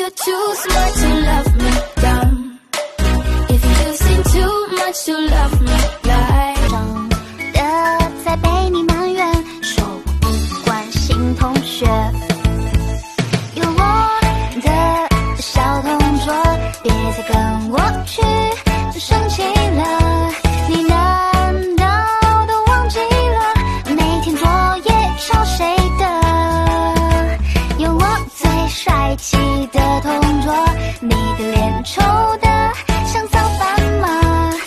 you're too smart to love me dumb. If you seem too much to love me like 长的在被你埋怨，说我不关心同学。有我的小同桌，别再跟我去就生气了。你难道都忘记了每天作业抄谁的？有我最帅气的同桌，你的脸丑的像早饭吗？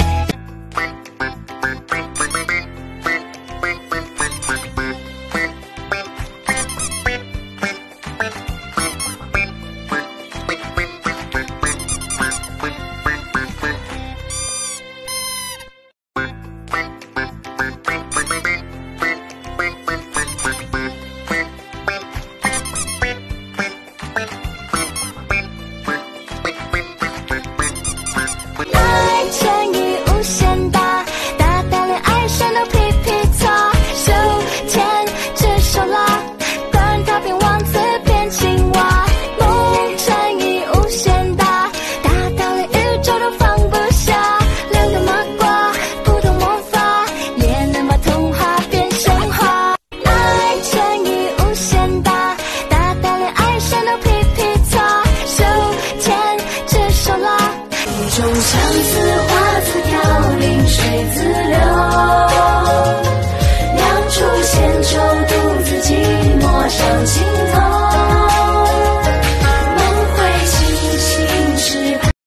爱乘以无限大，大到连爱神都皮皮擦。手牵着手拉，管他变王子变青蛙。梦乘以无限大，大到连宇宙都放不下。两个麻瓜，不懂魔法，也能把童话变神话。爱乘以无限大，大到连爱神都皮皮擦。手牵着手拉。 一种相思花自飘零水自流，两处闲愁独自寂寞上心头。